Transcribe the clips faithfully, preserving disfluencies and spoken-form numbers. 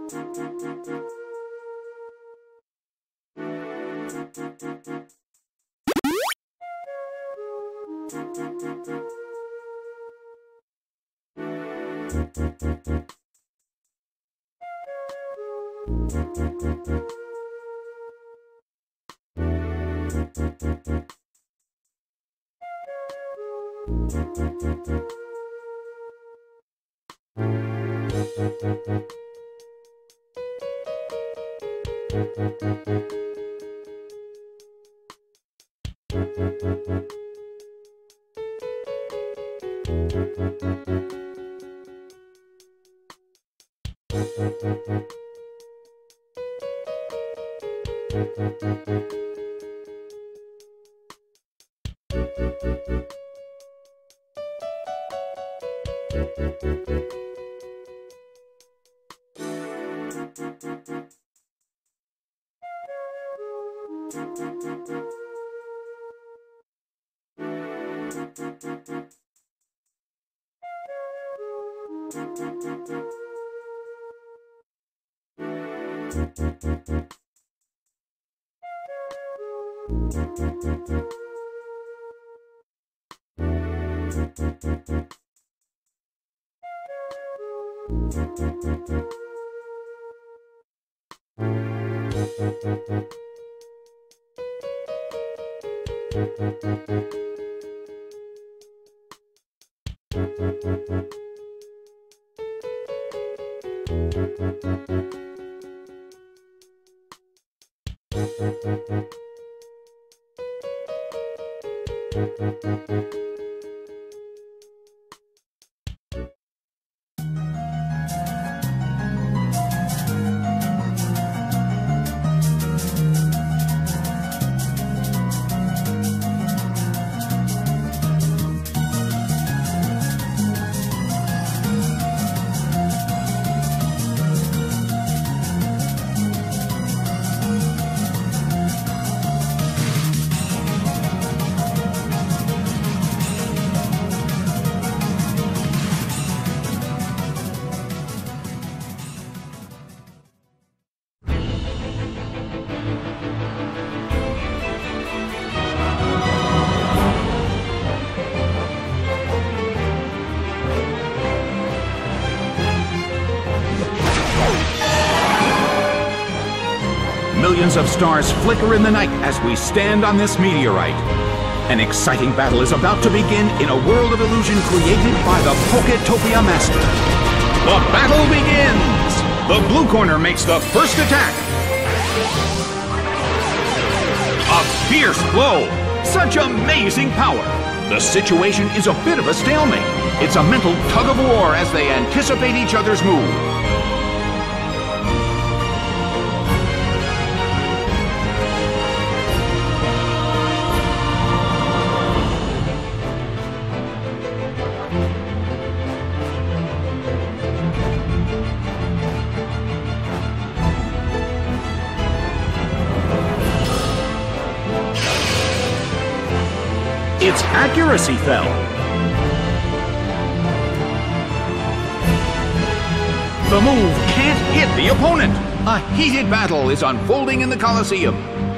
Millions of stars flicker in the night as we stand on this meteorite. An exciting battle is about to begin in a world of illusion created by the Poketopia Master. The battle begins! The blue corner makes the first attack. A fierce blow! Such amazing power! The situation is a bit of a stalemate. It's a mental tug of war as they anticipate each other's move. Its accuracy fell. The move can't hit the opponent. A heated battle is unfolding in the Colosseum.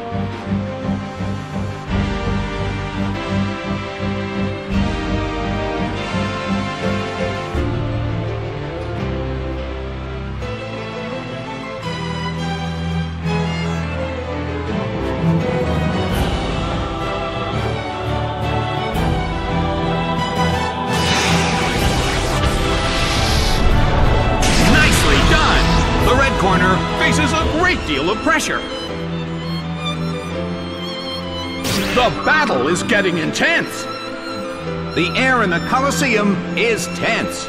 Corner faces a great deal of pressure. The battle is getting intense. The air in the Colosseum is tense.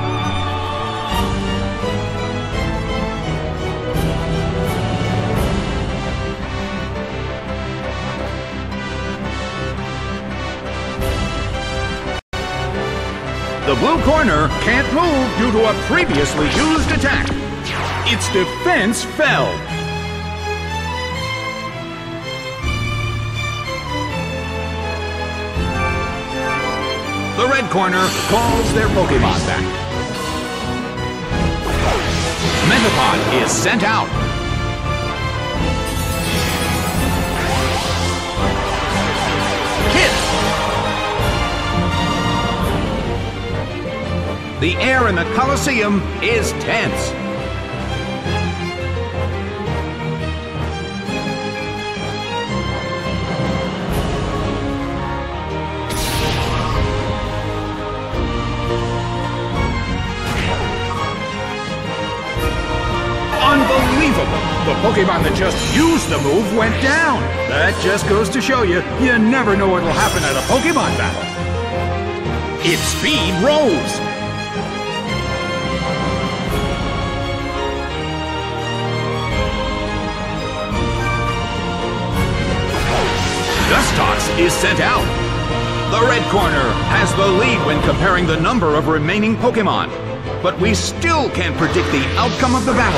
The blue corner can't move due to a previously used attack. Its defense fell. The red corner calls their Pokemon back. Metapod is sent out. Hit! The air in the Colosseum is tense. Unbelievable! The Pokemon that just used the move went down. That just goes to show you, you never know what'll happen at a Pokemon battle. Its speed rose. Dustox is sent out. The red corner has the lead when comparing the number of remaining Pokemon, but we still can't predict the outcome of the battle.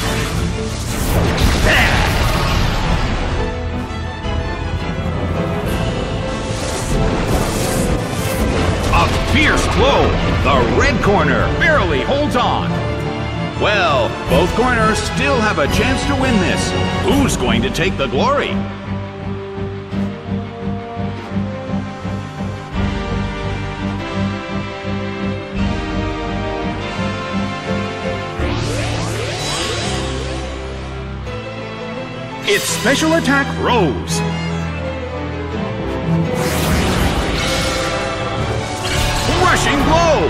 A fierce blow. The red corner barely holds on. Well, both corners still have a chance to win this. Who's going to take the glory? Its special attack rose. Rushing blow.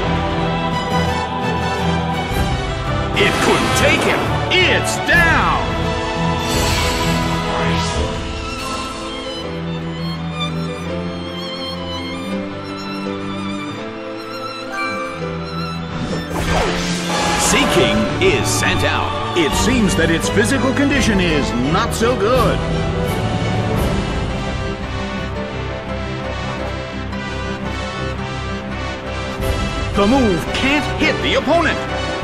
It couldn't take him. It's down. Seaking is sent out. It seems that its physical condition is not so good. The move can't hit the opponent.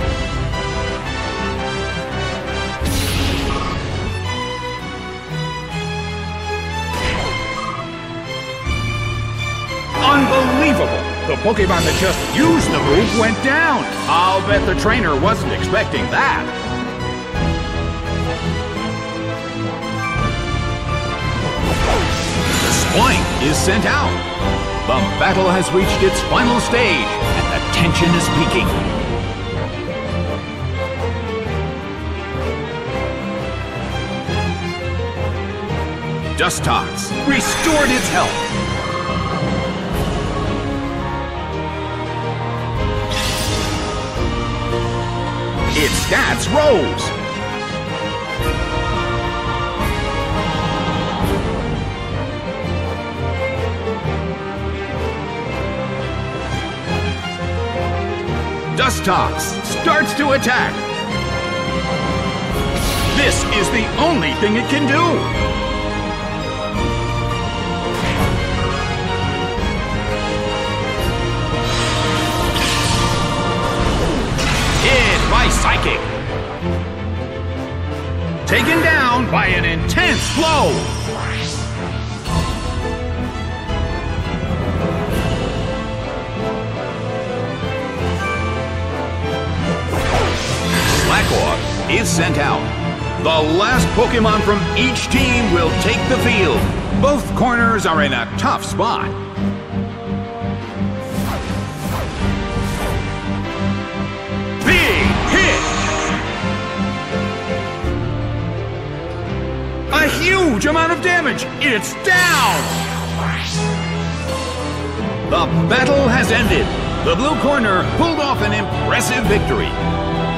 Unbelievable! The Pokemon that just used the move went down. I'll bet the trainer wasn't expecting that. Point is sent out. The battle has reached its final stage, and the tension is peaking. Dustox restored its health. Its stats rose. Dustox starts to attack. This is the only thing it can do. Hit by Psychic. Taken down by an intense blow. Slackwalk is sent out. The last Pokemon from each team will take the field. Both corners are in a tough spot. Big hit! A huge amount of damage! It's down! The battle has ended. The blue corner pulled off an impressive victory.